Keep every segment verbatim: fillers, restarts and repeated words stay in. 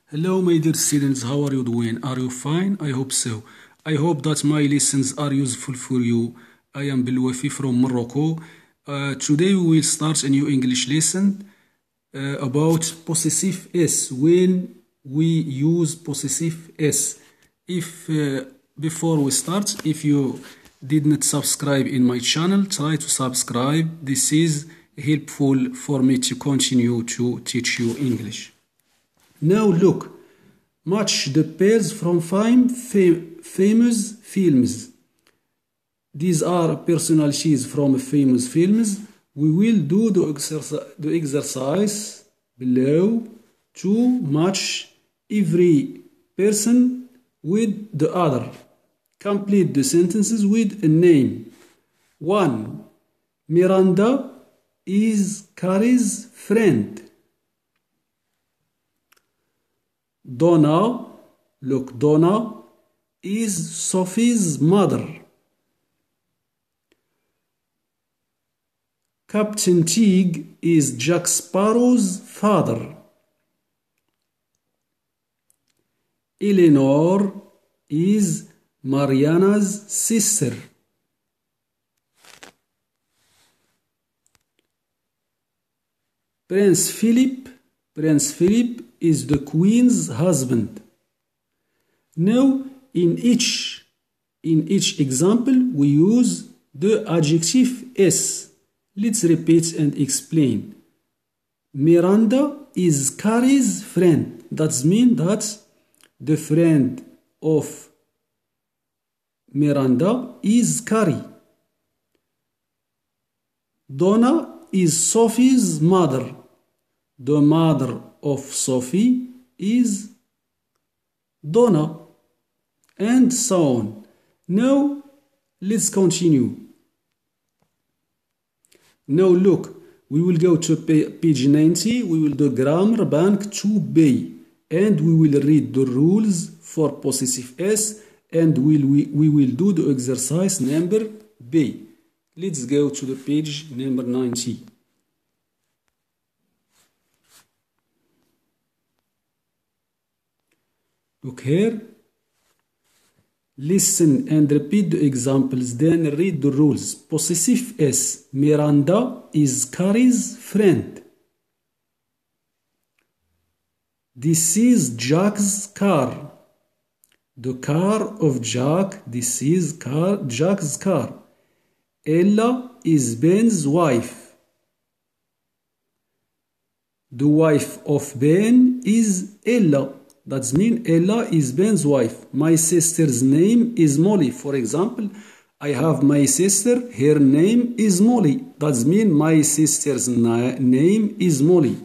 Hello, my dear students, how are you doing? Are you fine? I hope so. I hope that my lessons are useful for you. I am Belwafi from Morocco. Uh, today we will start a new English lesson uh, about possessive S, when we use possessive S. If uh, before we start, if you did not subscribe in my channel, try to subscribe. This is helpful for me to continue to teach you English. Now look, match the pairs from five fam famous films. These are personalities from famous films. We will do the, exercise, the exercise below to match every person with the other. Complete the sentences with a name. one. Miranda is Carrie's friend. Donna, look, Donna is Sophie's mother. Captain Teague is Jack Sparrow's father. Eleanor is Mariana's sister. Prince Philip, Prince Philip is the Queen's husband. Now, in each, in each example, we use the adjective S. Let's repeat and explain. Miranda is Carrie's friend. That means that the friend of Miranda is Carrie. Donna is Sophie's mother. The mother of Sophie is Donna, and so on. Now, let's continue. Now look, we will go to page ninety, we will do Grammar Bank two B, and we will read the rules for possessive S, and we'll, we, we will do the exercise number B. Let's go to the page number ninety. Look here. Listen and repeat the examples, then read the rules. Possessive S. Miranda is Carrie's friend. This is Jack's car. The car of Jack. This is car, Jack's car. Ella is Ben's wife. The wife of Ben is Ella. That means Ella is Ben's wife. My sister's name is Molly. For example, I have my sister, her name is Molly. That means my sister's name is Molly.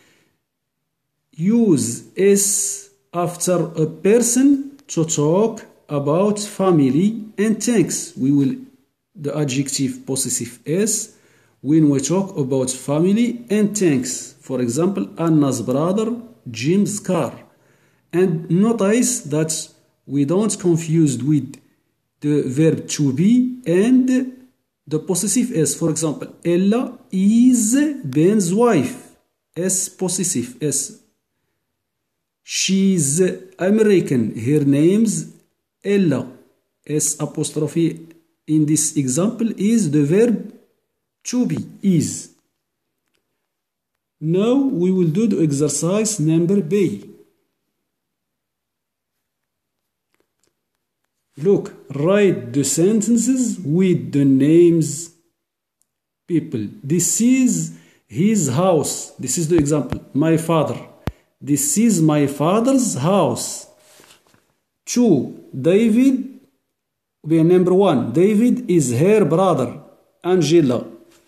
Use S after a person to talk about family and things. We will, the adjective possessive S, when we talk about family and things. For example, Anna's brother, Jim's car. And notice that we don't confuse with the verb to be and the possessive S. For example, Ella is Ben's wife. S possessive S. She's American. Her name's Ella. S apostrophe in this example is the verb to be, is. Now we will do the exercise number B. Look, write the sentences with the names people. This is his house. This is the example. My father. This is my father's house. Two. David. Number one. David is her brother, Angela.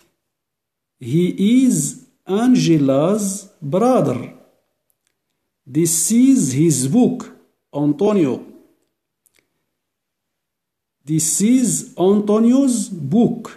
He is Angela's brother. This is his book, Antonio. This is Antonio's book.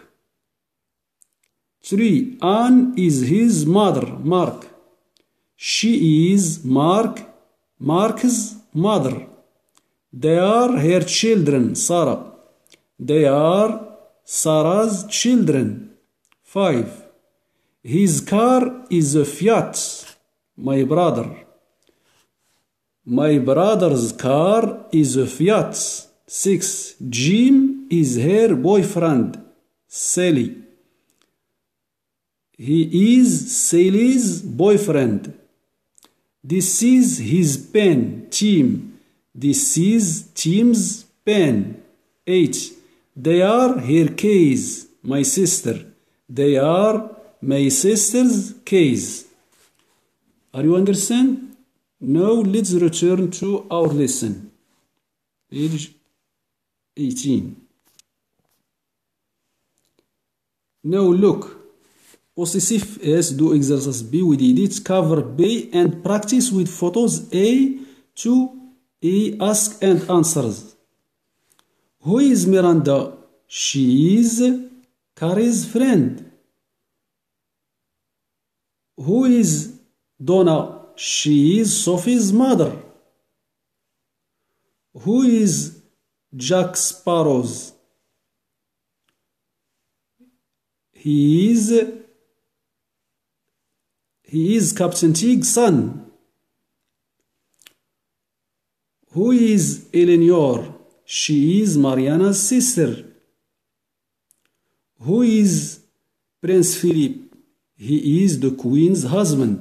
Three. Anne is his mother, Mark. She is Mark, Mark's mother. They are her children, Sarah. They are Sarah's children. Five. His car is a Fiat, my brother. My brother's car is a Fiat. six. Jim is her boyfriend. Sally. He is Sally's boyfriend. This is his pen. Tim. This is Tim's pen. eight. They are her keys. My sister. They are my sister's keys. Are you understand? Now let's return to our lesson. Page eighteen. Now look. Possessive S do exercise B. We did it. Cover B and practice with photos A to E. Ask and answers. Who is Miranda? She is Carrie's friend. Who is Donna? She is Sophie's mother. Who is Jack Sparrow's? He is He is Captain Teague's son. Who is Eleanor? She is Mariana's sister. Who is Prince Philip? He is the Queen's husband.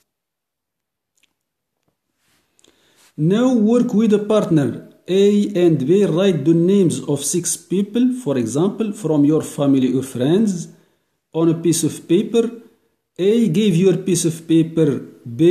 Now work with a partner. A and B write the names of six people, for example, from your family or friends, on a piece of paper. A gave your piece of paper B.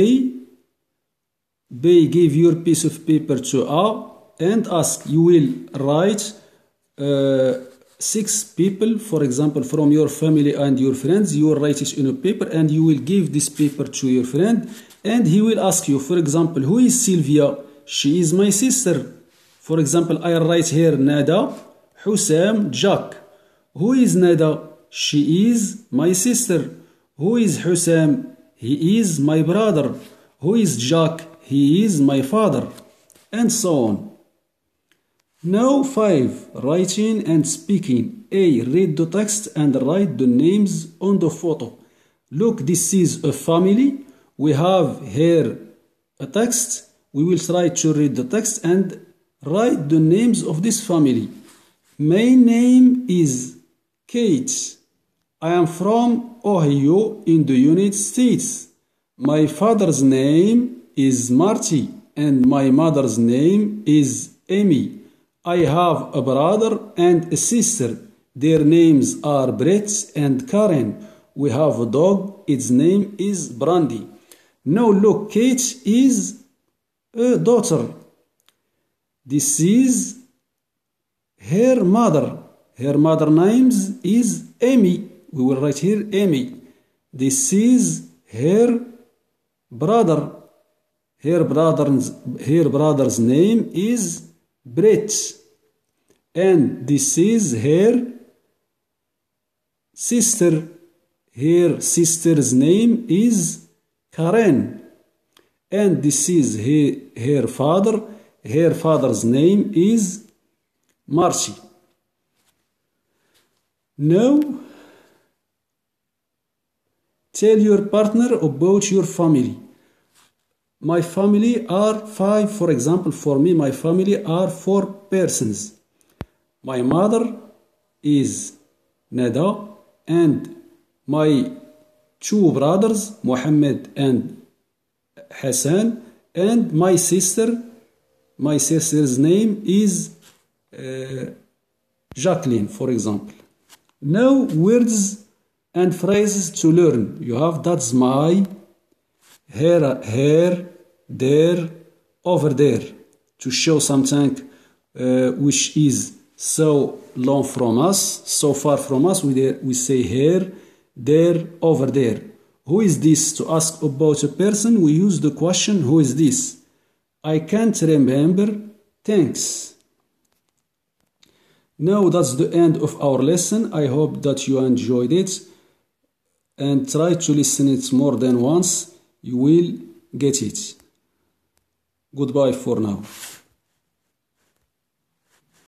B gave your piece of paper to A and ask. You will write uh, six people, for example, from your family and your friends. You will write it in a paper and you will give this paper to your friend and he will ask you, for example, who is Sylvia? She is my sister. For example, I write here Nada, Hussam, Jack. Who is Nada? She is my sister. Who is Hussam? He is my brother. Who is Jack? He is my father. And so on. Now five. Writing and speaking. A. Read the text and write the names on the photo. Look, this is a family. We have here a text. We will try to read the text and write the names of this family. My name is Kate. I am from Ohio in the United States. My father's name is Marty and my mother's name is Amy. I have a brother and a sister. Their names are Brett and Karen. We have a dog. Its name is Brandy. Now look, Kate is a daughter. This is her mother. Her mother's name is Amy. We will write here Amy. This is her brother. Her brother's, her brother's name is Brett. And this is her sister. Her sister's name is Karen. And this is her, her father. Her father's name is Marcy. Now, tell your partner about your family. My family are five. For example, for me, my family are four persons. My mother is Nada and my two brothers, Mohammed and Hassan, and my sister. My sister's name is uh, Jacqueline, for example. Now, words and phrases to learn. You have that's my, here, here, there, over there, to show something uh, which is so long from us, so far from us. We, we say here, there, over there. Who is this? To ask about a person, we use the question, who is this? I can't remember. Thanks. Now that's the end of our lesson. I hope that you enjoyed it. And try to listen it more than once. You will get it. Goodbye for now.